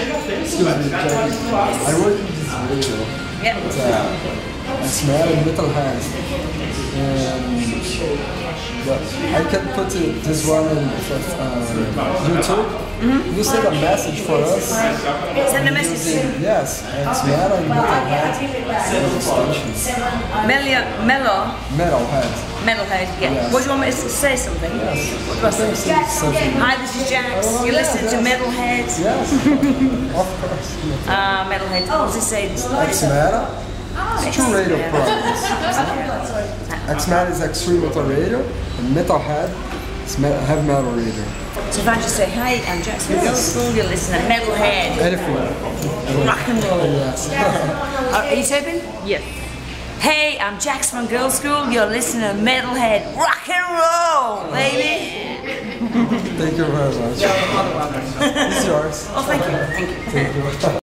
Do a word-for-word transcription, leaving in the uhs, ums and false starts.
Excuse me, Jackie. I work in this radio. Yeah. It's, uh, it's mad and metalhead. And but I can put it, this one in uh, YouTube. Mm-hmm. You send a message for us. Send a message. Using, yes, it's metal and metalhead stations. Melia, Mellow. Metalhead. Metalhead, yeah. Yes. What do you want me to say something? Yes. What do I say? Say something. Hi, this is Jax. Oh, You're yeah, listening to yes. Metalhead. Yes, of course. Uh, Metalhead. What does it say? X-Meta. It's two radio programs. X-Meta is Extreme Metal Radio, and Metalhead is me Heavy Metal Radio. So if I just say, hi, I'm Jax from Middle School, you're listening to Metalhead. Anything. Rock and roll. Yes. Are, are you typing? Yes. Hey, I'm Jax from Girls School, you're listening to Metalhead. Rock and roll, baby. Thank you very much. It's yours. Oh, thank you. Thank you. Thank you.